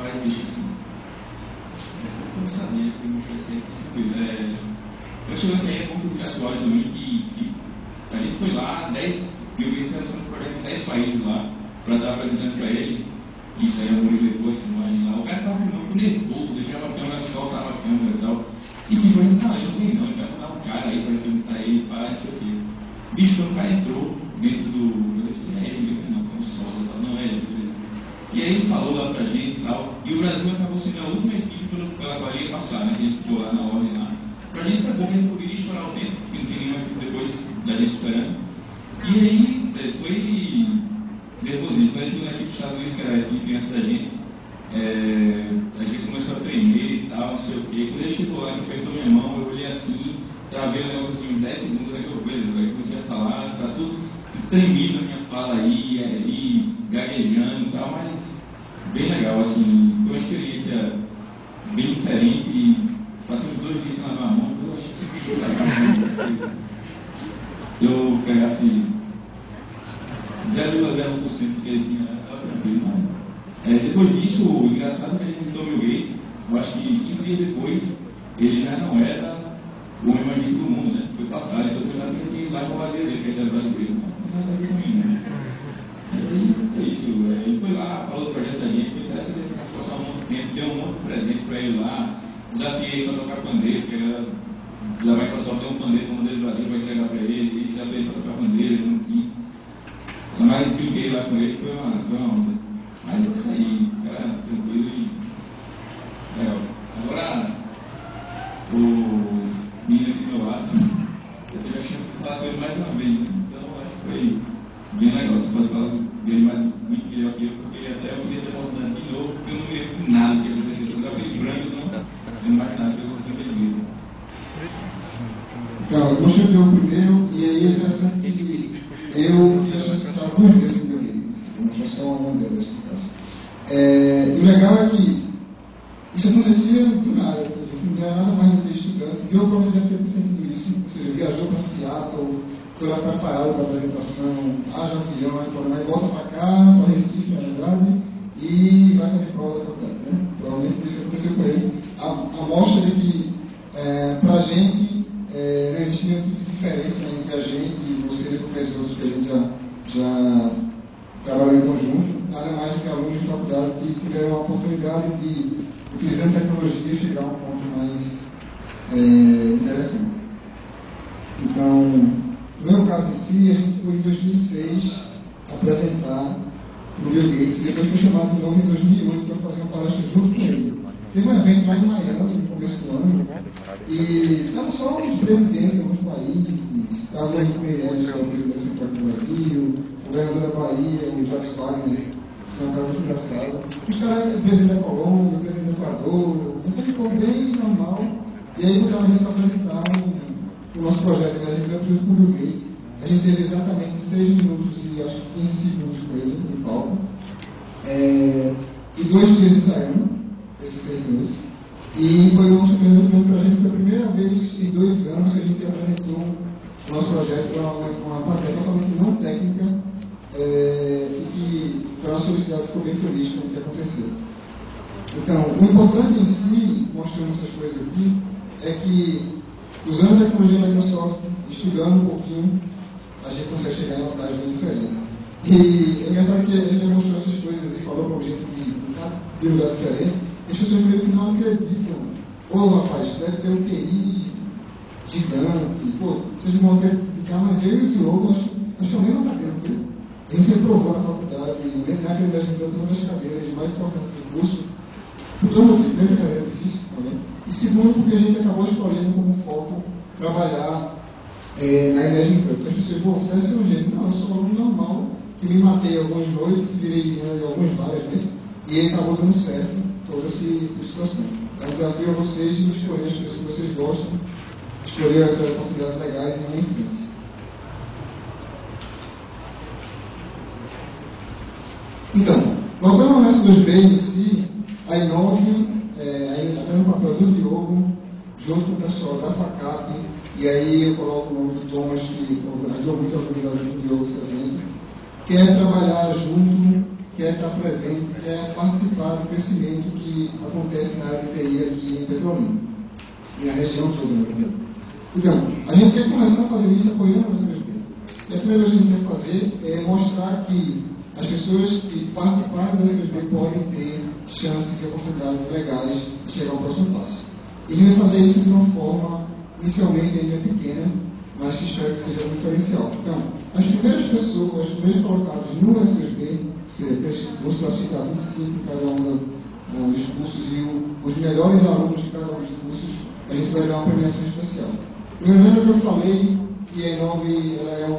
mais bicho assim. Eu não sabia que eu não crescer. Eu chego assim, é bom que eu tivesse o áudio também, que a gente foi lá, eu vi esse relacionamento projeto em 10 países lá, para estar apresentando para ele. Isso aí é um Murilo depois, que imagem lá. O cara estava muito nervoso, deixava a câmera, soltava a câmera e tal. E tipo, ele não eu não vim não, ele vai mandar um cara aí para perguntar ele, para isso aqui. Bicho, quando o cara entrou dentro do. Eu disse, é ele mesmo, não, com solo, não é ele. E aí ele falou lá pra gente e tal. E o Brasil acabou sendo a última equipe pela qual ia passar, né? A gente ficou lá na ordem lá. Pra gente foi bom que a gente poderia estourar o tempo, porque não tinha nenhuma equipe depois da gente esperando. E aí foi nervosinho. Quando a gente chegou na equipe dos Estados Unidos, que era a equipe antes da gente, a gente começou a tremer e tal, não sei o quê. Quando ele chegou lá, ele apertou minha mão, eu olhei assim, travei o negócio assim, uns 10 segundos, aí eu beleza, aí comecei a falar, tá tudo tremido a minha fala aí, gaguejando e tal, mas bem legal, assim, foi uma experiência bem diferente e passamos 2 dias sem lavar a mão, eu achei que foi legal. Se eu pegasse 0,0% que ele tinha, estava tranquilo, mas depois disso, o engraçado é que a gente visitou o Bill Gates, eu acho que 15 dias depois, ele já não era o homem mais rico do mundo, né? Foi passado, então eu pensava que ele tinha ido lá com a valia dele, que ele era brasileiro, mas não era ruim, né? É isso, ele foi lá, falou do projeto da gente, foi interessante passar um monte de tempo, deu um monte de presente para ele lá, desafiei para tocar pandeiro, que era da Microsoft, tem um pandeiro, um modelo do Brasil, vai entregar para ele, e desafiei para tocar pandeiro, ele não quis. Mas brinquei lá com ele, foi uma onda. Mas é isso aí, cara, tranquilo e legal. Agora, o menino aqui do meu lado, eu tive a chance de falar com ele mais uma vez, né? Então acho que foi bem legal. Você pode falar dele muito melhor que eu, porque até eu queria ter voltado de novo, porque eu não me lembro de nada que aconteceu. Eu estava aquele branco, não mais nada que aconteceu naquele vídeo. Então, eu mostrei o primeiro, e aí é interessante que eu já estava duas vezes em meu livro, vou mostrar só uma delas no caso. E o legal é que isso acontecia do nada, não era nada mais do que estudante, e eu provavelmente deve ter sentido isso, ou seja, viajou para Seattle, foi lá preparado para a apresentação, haja avião, aí volta para cá, para Recife, na verdade, e vai fazer prova da faculdade, né? Provavelmente isso aconteceu com ele. A mostra de que, para a gente, não existe nenhum tipo de diferença entre a gente e você, porque os outros que a gente já trabalhou em conjunto, nada mais do que alunos de faculdade que tiveram a oportunidade de, utilizando tecnologia, chegar a um ponto mais interessante. Então, no meu caso em si, a gente foi em 2006 apresentar o Bill Gates, e depois foi chamado de novo em 2008 para fazer uma palestra junto com ele. Teve um evento lá em Miami, no começo do ano, e estavam só os presidentes de alguns países, estavam o Henrique Meirelles, que é o presidente central do Brasil, o governador da Bahia, o Jacques Wagner, que é um cara muito engraçado. Os caras, o presidente da Colômbia, o presidente do Equador, então ficou bem normal, e aí botaram a gente para apresentar o nosso projeto, né? A gente veio com o Bill Gates. A gente teve exatamente 6 minutos e acho que 15 segundos com ele no palco. E 2 dias ensaiando esses 6 minutos. E foi um surpreendente para a gente, foi a primeira vez em 2 anos que a gente apresentou o nosso projeto para uma plateia totalmente não técnica, e que, para a nossa felicidade, ficou bem feliz com o que aconteceu. Então, o importante em si, mostrando essas coisas aqui, é que, usando a tecnologia da Microsoft, estudando um pouquinho, a gente consegue chegar em uma vantagem bem diferente. E é engraçado que a gente já mostrou essas coisas e falou para gente de lugar diferente, e as pessoas meio que não acreditam. Ô rapaz, deve ter um QI gigante, pô, vocês vão acreditar, mas eu e o Diogo, nós também não está tendo, viu? A gente reprovou na faculdade, naquele 10 minutos, uma das cadeiras mais importantes do curso, por todo motivo, primeiro, cadeira difícil também, e segundo, porque a gente acabou escolhendo como foco trabalhar na Imagine Cup. Então as pessoas, pô, deve ser um jeito. Não, eu sou um aluno normal, que me matei algumas noites, virei algumas várias vezes, e aí acabou dando certo toda essa situação. Eu desafio a vocês de escolher as coisas que vocês gostam, escolher as oportunidades legais e ir em frente. Então, voltando ao resto dos B em si, a Inove, ainda está no papel do Diogo, junto com o pessoal da FACAP, e aí eu coloco o nome do Thomas, que ajudou muito a organizar junto com o Diogo esse evento, quer trabalhar junto, quer estar presente, quer participar participar do crescimento que acontece na área de TI aqui em Petrolina, e na região toda, na verdade. Então, a gente quer começar a fazer isso apoiando a SBP. E a primeira coisa que a gente quer fazer é mostrar que as pessoas que participaram da SBP podem ter chances e oportunidades legais de chegar ao próximo passo. E a gente vai fazer isso de uma forma, inicialmente, ainda pequena, mas que espero que seja um diferencial. Então, as primeiras pessoas, os primeiros colocados no SBP, vamos classificar 25 em cada um dos cursos, e os melhores alunos de cada um dos cursos, a gente vai dar uma premiação especial. Lembrando que eu falei que a Inove é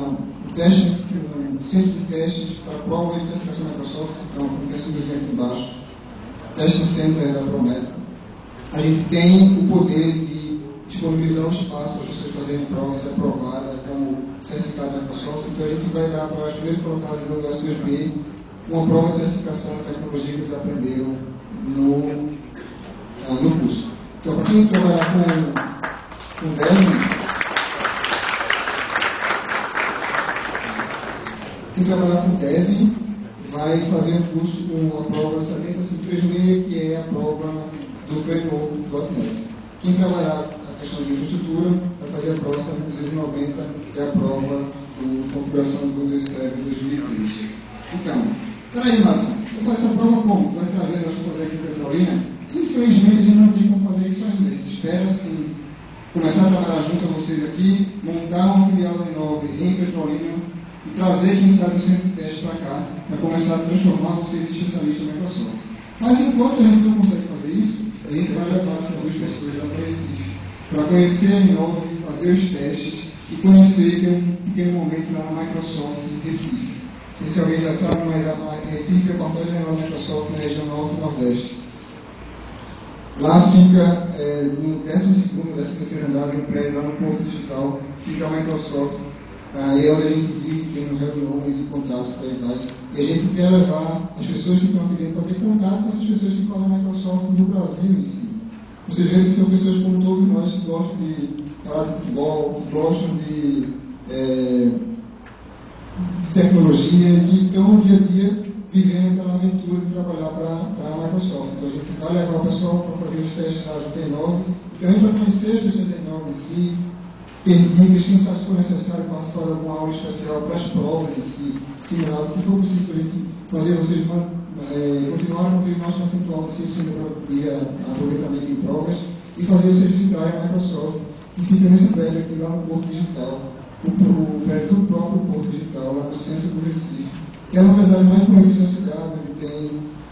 um centro de testes para prova de certificação da Microsoft, então, como tem sido aqui embaixo, teste center da Prometo. A gente tem o poder de disponibilizar um espaço para as pessoas fazerem prova e ser aprovada como certificado da Microsoft, então a gente vai dar para as primeiras colocadas do U2B uma prova de certificação da tecnologia que eles aprenderam no curso. Então, para quem trabalhar com Dev, quem trabalhar com Dev vai fazer um curso com a prova 7053, que é a prova do framework.net. Quem trabalhar a questão de infraestrutura vai fazer a prova 7290, que é a prova de configuração do Windows Server 2013. Então, peraí, Márcio, vou fazer essa prova como? Vai trazer, nós vamos fazer aqui em Petrolina? Infelizmente, a gente não tem como fazer isso ainda. A gente espera, sim, começar a trabalhar junto a vocês aqui, montar uma filial da Inove em Petrolina e trazer, quem sabe, o centro de teste para cá, para começar a transformar vocês em especialistas da Microsoft. Mas enquanto a gente não consegue fazer isso, a gente vai levar algumas pessoas lá para Recife, para conhecer a Inove, fazer os testes e conhecer que é um pequeno momento lá na Microsoft Recife. Não sei se alguém já sabe, mas a Recife é o quartel general da Microsoft na região norte e nordeste. Lá fica, no 12º, 13º andar de um prédio, lá no Porto Digital, fica a Microsoft. Aí é onde a gente vive, temos reuniões e contatos para aí vai. E a gente quer levar as pessoas que estão aqui dentro para ter contato com essas pessoas que fazem a Microsoft no Brasil em si. Vocês veem que são pessoas como todos nós que gostam de falar de futebol, que gostam de tecnologia e que estão no dia a dia vivendo aquela aventura de trabalhar para a Microsoft. Então a gente vai levar o pessoal para fazer os testes da T9, também para conhecer a T9 em si, ter dicas, quem sabe se for necessário participar de alguma aula especial para as provas em si, simulado, que for preciso para a gente fazer vocês continuarem com o nosso percentual de 5% de aproveitamento em provas e fazer vocês visitarem a Microsoft, que fica nesse prédio aqui lá no Porto Digital, o prédio do próprio Porto Digital, lá no centro do Recife, que é uma das áreas mais bonitas da cidade, onde tem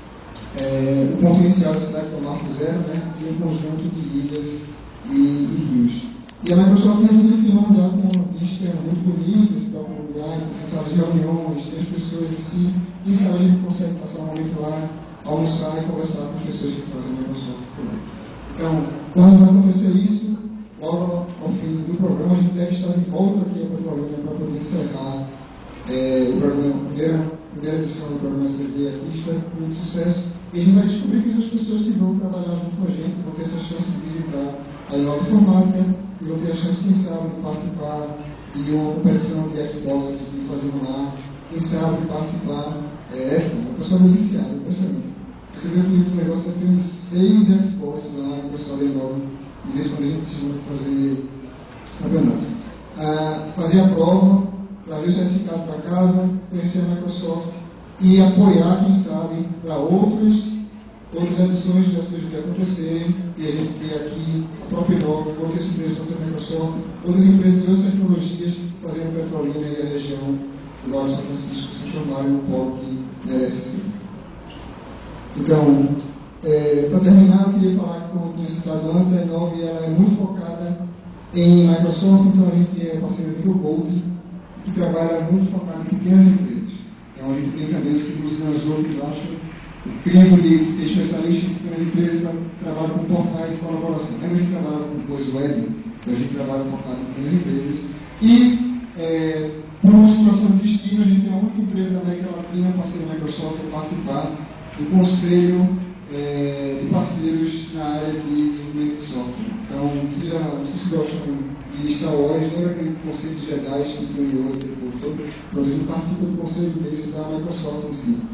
o ponto inicial da cidade, que é o Marco Zero, né, e um conjunto de ilhas e rios. E a Microsoft em Recife é um lugar com uma vista muito bonita, esse próprio lugar, tem salas de reuniões, tem as pessoas em si, quem sabe a gente consegue passar um momento lá, almoçar e conversar com as pessoas que fazem a Microsoft por lá. Então, quando vai acontecer isso, logo ao fim do programa, a gente deve estar de volta aqui a Petrolina para poder encerrar o programa, a primeira edição do programa SBT aqui, espero com muito sucesso. E a gente vai descobrir que essas pessoas que vão trabalhar junto com a gente vão ter essa chance de visitar a Inova Informática e vão ter a chance, quem sabe, de participar de uma competição de Xbox que a gente fazendo lá, quem sabe de participar, uma pessoa muito viciada, impressionante. Você vê que o negócio já tem 6 Xbox lá no pessoal da Inova, de vez em quando a gente se junta para fazer campeonatos. Fazer a prova, trazer o certificado para casa, conhecer a Microsoft e apoiar, quem sabe, para outras edições das coisas que acontecerem, e a gente ter aqui a própria Inova, outras empresas da Microsoft, outras empresas de outras tecnologias fazendo Petrolina e a região do Vale de São Francisco se transformarem no polo que merece ser. Então, para terminar, eu queria falar que, como eu tinha citado antes, a Inova ela é muito focada em Microsoft, então a gente é parceiro do Gold, que trabalha muito focado em pequenas empresas. Então a gente tem também, inclusive nas outras, eu acho, o crime de ser especialista em pequenas empresas que trabalham com portais de colaboração. A gente trabalha com coisa web, a gente trabalha focado em pequenas empresas. E, por uma situação de destino, a gente tem a única empresa da América Latina, parceira da Microsoft, a participar do conselho de parceiros na área de desenvolvimento de software. Então, não sei se gostam de Star Wars, lembra aquele conselho de Jedi que tem hoje, a gente participa do conselho desse da Microsoft em si.